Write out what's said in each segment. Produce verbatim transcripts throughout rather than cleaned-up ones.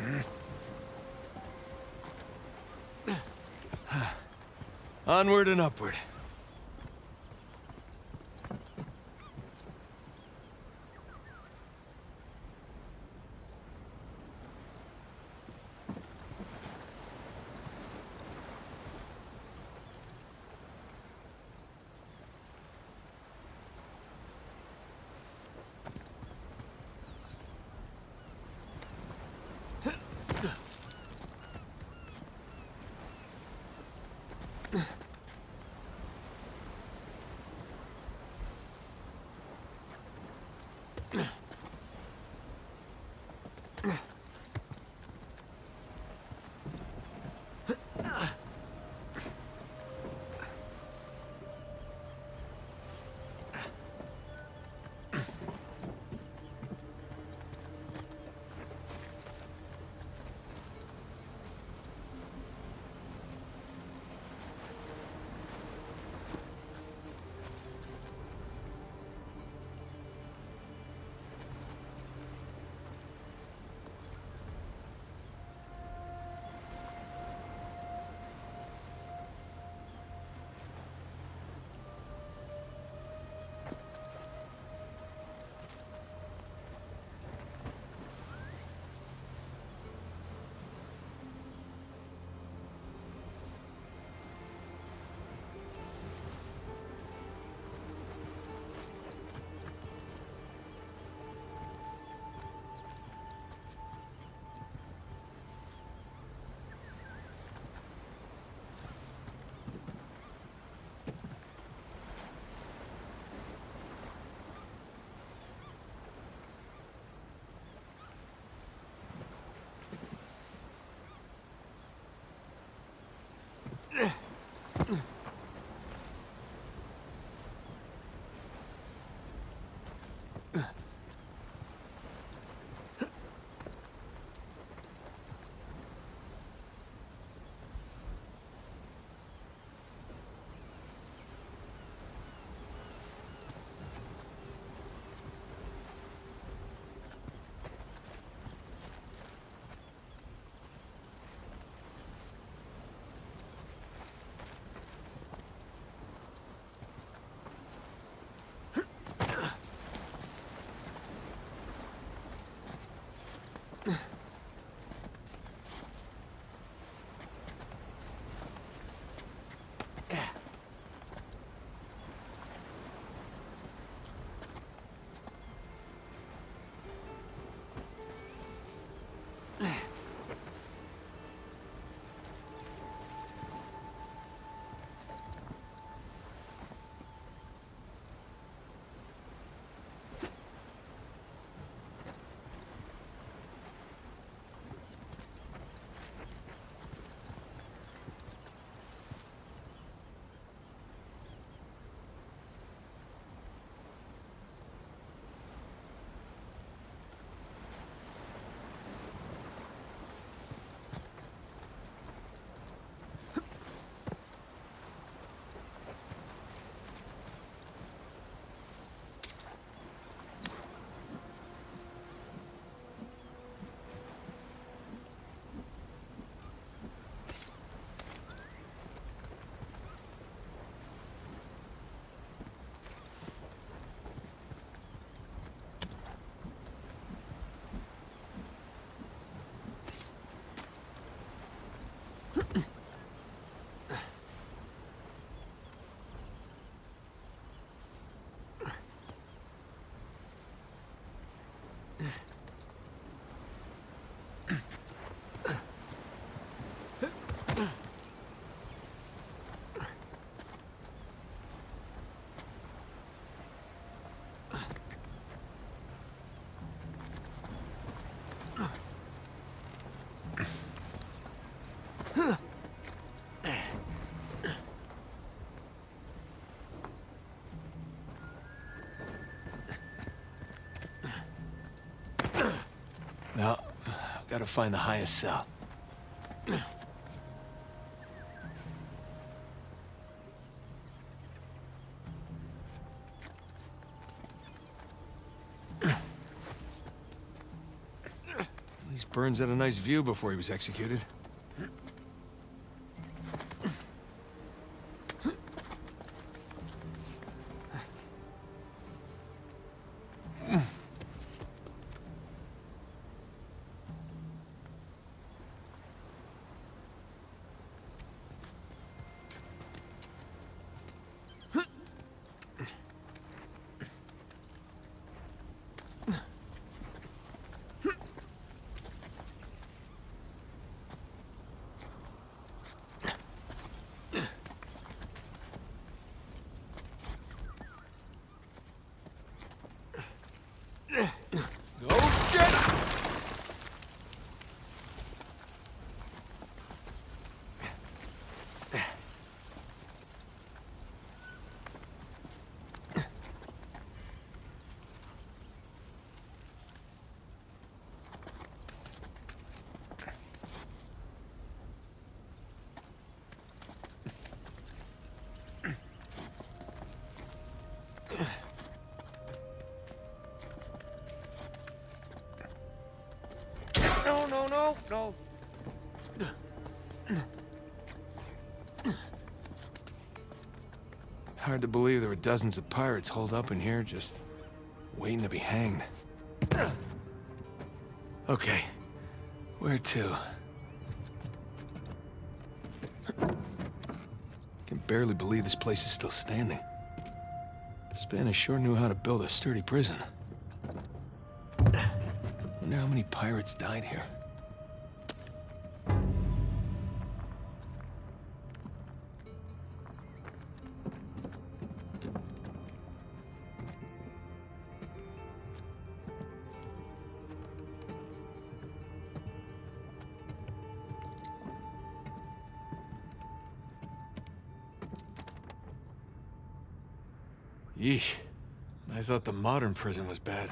Onward and upward. Now, gotta find the highest cell. These Burns had a nice view before he was executed. No, no, no, no. Hard to believe there were dozens of pirates holed up in here, just waiting to be hanged. Okay, where to? Can barely believe this place is still standing. Spanish sure knew how to build a sturdy prison. Wonder how many pirates died here. Yeesh. I thought the modern prison was bad.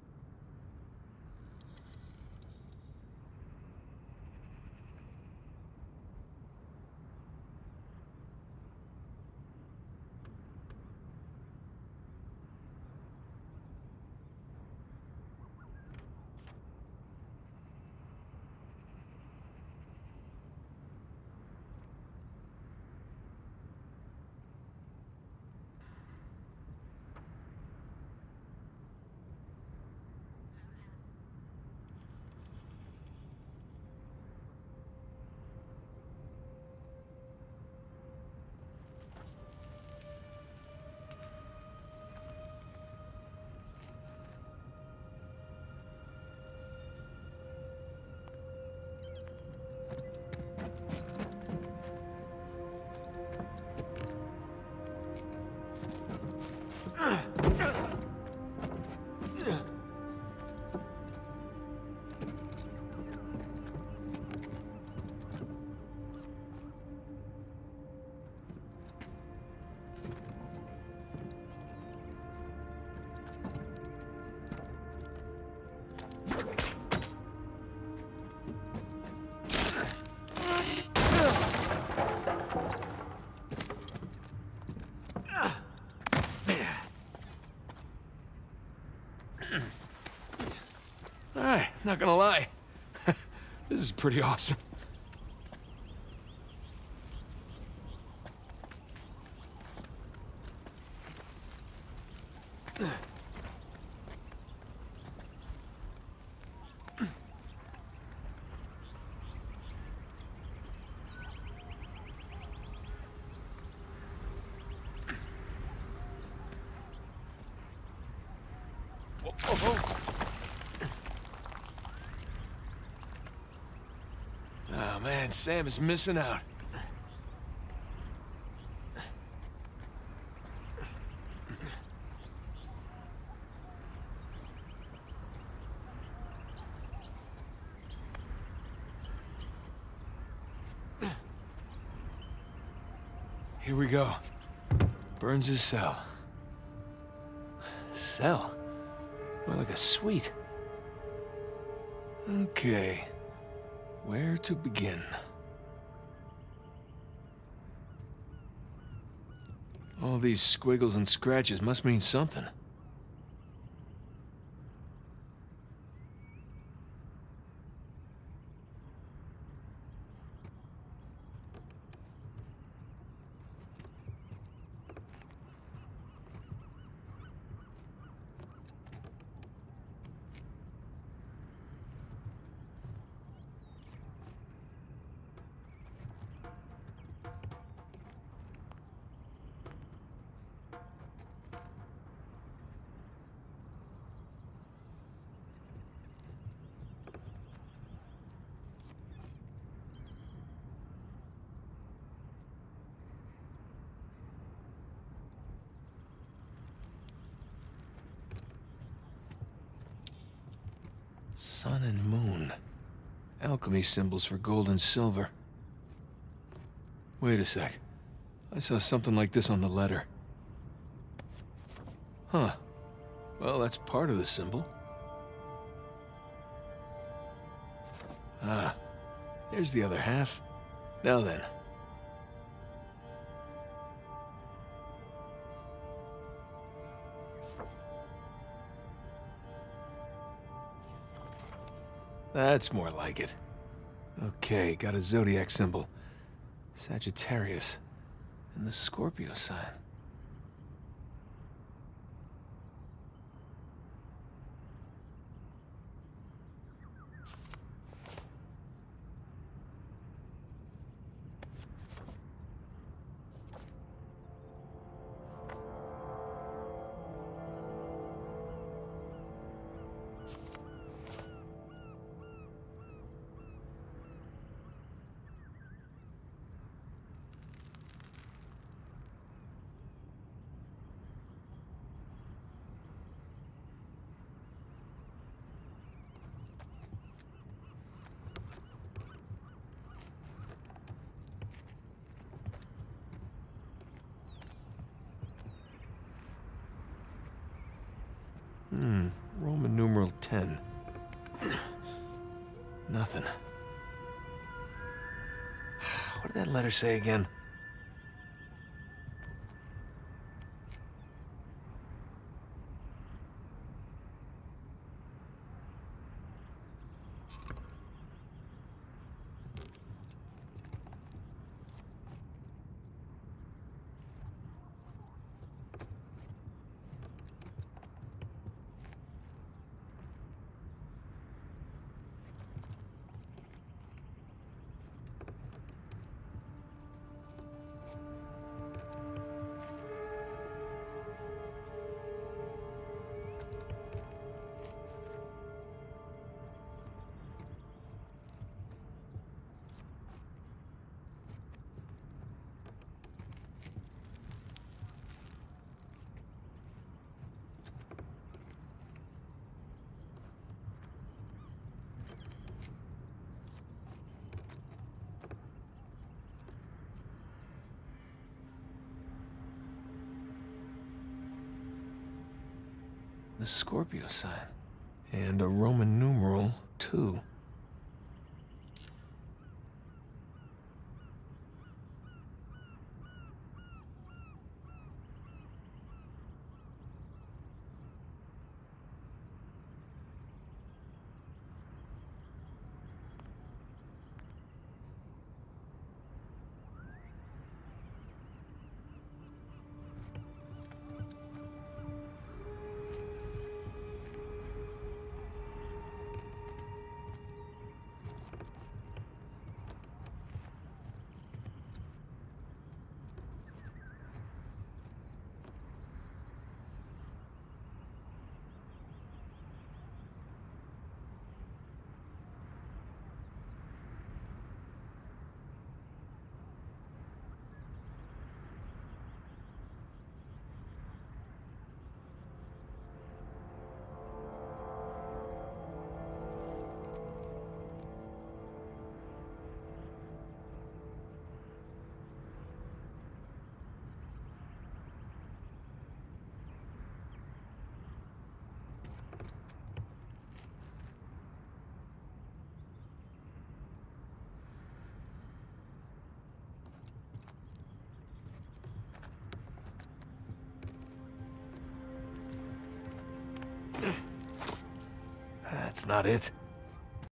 Alright, not gonna lie. This is pretty awesome. Whoa, whoa, whoa. Oh man, Sam is missing out. Here we go. Burns' cell. Cell? More like a suite. Okay. Where to begin? All these squiggles and scratches must mean something. Sun and moon. Alchemy symbols for gold and silver. Wait a sec. I saw something like this on the letter. Huh. Well, that's part of the symbol. Ah, there's the other half. Now then. That's more like it. Okay, got a zodiac symbol. Sagittarius. And the Scorpio sign. Hmm, Roman numeral ten. Nothing. What did that letter say again? The Scorpio sign. And a Roman numeral, two. That's not it.